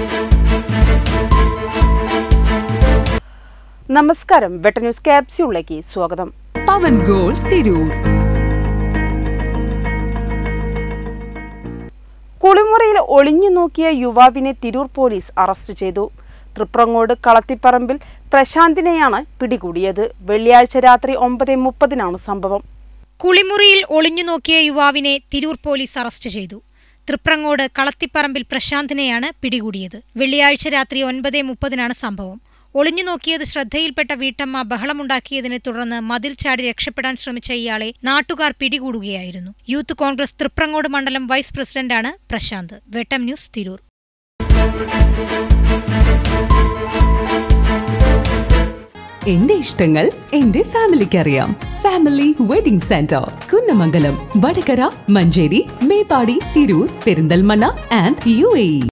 നമസ്കാരം, വെട്ട ന്യൂസ് ക്യാപ്സ്യൂളിലേക്ക് സ്വാഗതം. പവൻ ഗോൾ തിരൂർ. കുളിമുറിയിൽ ഒളിഞ്ഞു നോക്കിയ യുവാവിനെ തിരൂർ പോലീസ് അറസ്റ്റ് ചെയ്തു. തൃപ്രങ്ങോട് കളത്തിപ്പറമ്പിൽ പ്രശാന്തിനെയാണ് പിടികൂടിയത്. വെള്ളിയാഴ്ച രാത്രി 9:30 സംഭവം. കുളിമുറിയിൽ ഒളിഞ്ഞു നോക്കിയ യുവാവിനെ തിരൂർ പോലീസ് അറസ്റ്റ് ചെയ്തു. തൃപ്രങ്ങോട് കളത്തിപ്പറമ്പിൽ പ്രശാന്തിനെയാണ് പിടികൂടിയത്. വെള്ളിയാഴ്ച രാത്രി 9:30 സംഭവം. ഒളിഞ്ഞു നോക്കിയത് ശ്രദ്ധയിൽപ്പെട്ട വീട്ടമ്മ ബഹളമുണ്ടാക്കിയതിനെ തുടർന്ന് മതിൽ ചാടി രക്ഷപ്പെടാൻ ശ്രമിച്ച ഇയാളെ നാട്ടുകാർ പിടികൂടുകയായിരുന്നു. യൂത്ത് കോൺഗ്രസ് തൃപ്രങ്ങോട് മണ്ഡലം വൈസ് പ്രസിഡന്റാണ് പ്രശാന്ത്. വെട്ടം ന്യൂസ് തിരൂർ. എന്റെ ഇഷ്ടങ്ങൾ എന്റെ ഫാമിലിക്ക് അറിയാം. Family wedding centre, Kunnamangalam, Vadakara, Manjeri, Meppadi, Tirur, Perinthalmanna and UAE.